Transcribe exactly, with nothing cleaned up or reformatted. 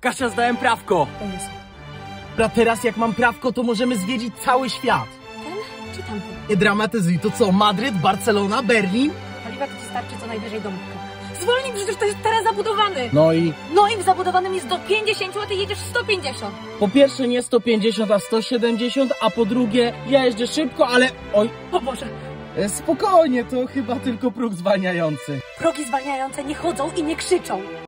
Kasia, zdałem prawko. O Jezu. A teraz jak mam prawko, to możemy zwiedzić cały świat. Ten czy tamten? Nie dramatyzuj, to co? Madryt, Barcelona, Berlin? Paliwa to ci starczy co najwyżej domówka. Zwolnij, przecież to jest teraz zabudowany. No i No i w zabudowanym jest do pięćdziesięciu, a ty jedziesz sto pięćdziesiąt. po pierwsze nie sto pięćdziesiąt, a sto siedemdziesiąt, a po drugie ja jeżdżę szybko, ale... Oj, O Boże, e, spokojnie, to chyba tylko próg zwalniający. progi zwalniające nie chodzą i nie krzyczą.